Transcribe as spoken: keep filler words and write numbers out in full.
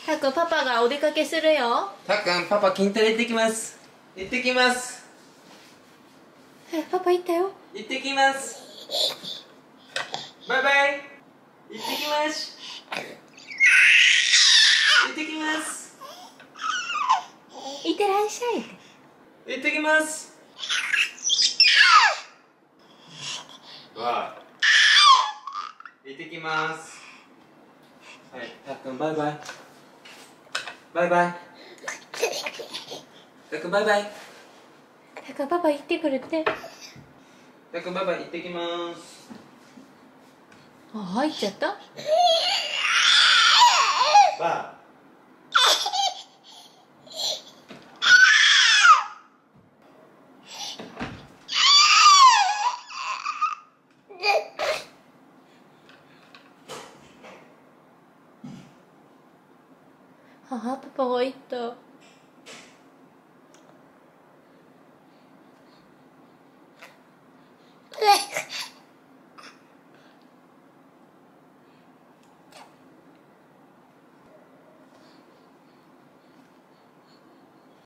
たっくん、パパがお出かけするよ。 たっくん、パパ筋トレ行ってきます。行ってきます。 え、パパ行ったよ。 行ってきます。バイバイ。行ってきます。行ってきます。 行ってらっしゃいって。 行ってきます。わあ。行ってきます。はい、たっくんバイバイ。バイバイ。たっくんバイバイ。 たっくん、パパ行ってくるって。 たっくんバイバイ、行ってきます。 あ、入っちゃった。 ばあ。 あ、パパが行った。